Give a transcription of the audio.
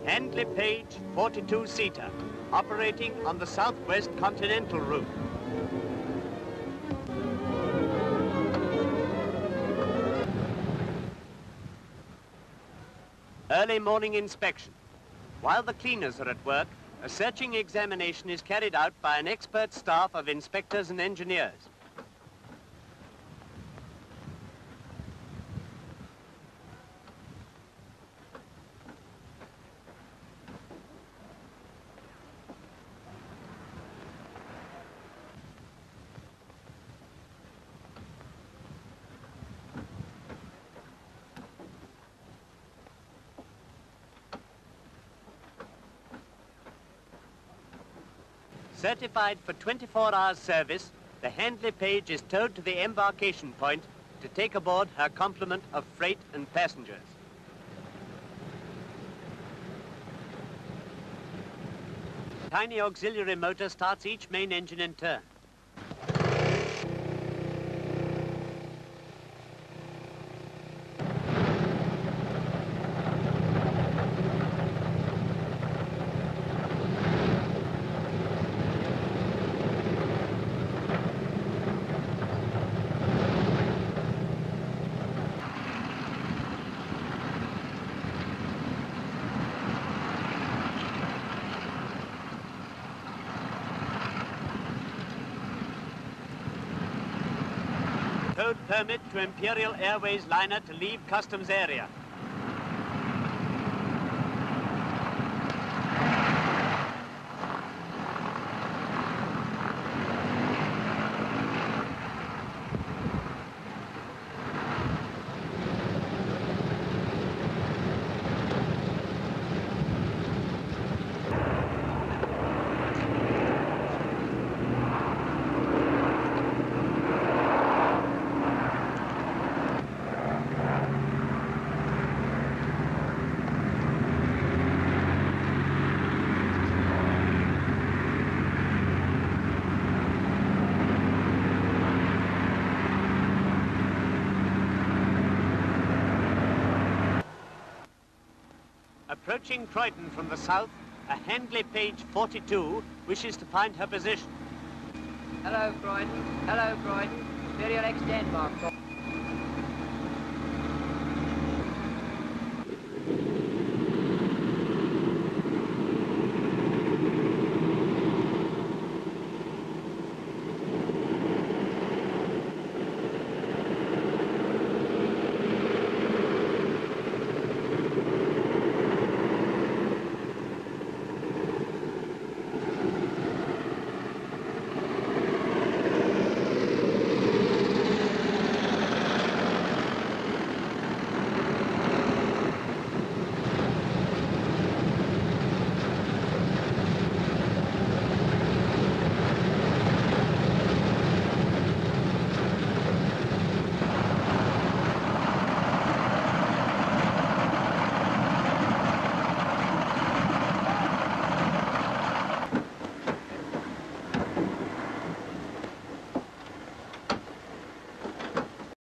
Handley Page 42-seater, operating on the Southwest Continental route. Early morning inspection. While the cleaners are at work, a searching examination is carried out by an expert staff of inspectors and engineers. Certified for 24 hours service, the Handley Page is towed to the embarkation point to take aboard her complement of freight and passengers. Tiny auxiliary motor starts each main engine in turn. Towed permit to Imperial Airways liner to leave customs area. Approaching Croydon from the south, a Handley Page 42 wishes to find her position. Hello, Croydon. Hello, Croydon. Imperial X stand by.